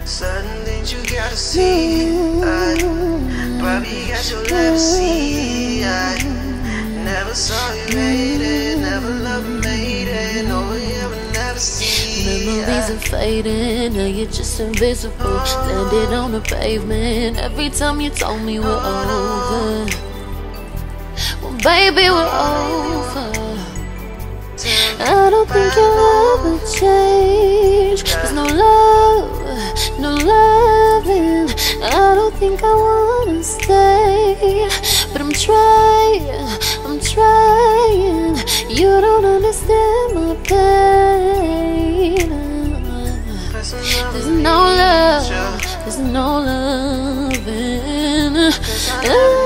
Certain things you gotta see. Probably got your legacy. I never saw you made it, never loved you made it. No, we ever never see. Memories are fading, now you're just invisible. Landed on the pavement every time you told me we're over. Well, baby, we're over. I don't think you'll ever change. There's no love, no loving. I don't think I wanna stay, but I'm trying. You don't understand my pain. There's no love, there's no loving.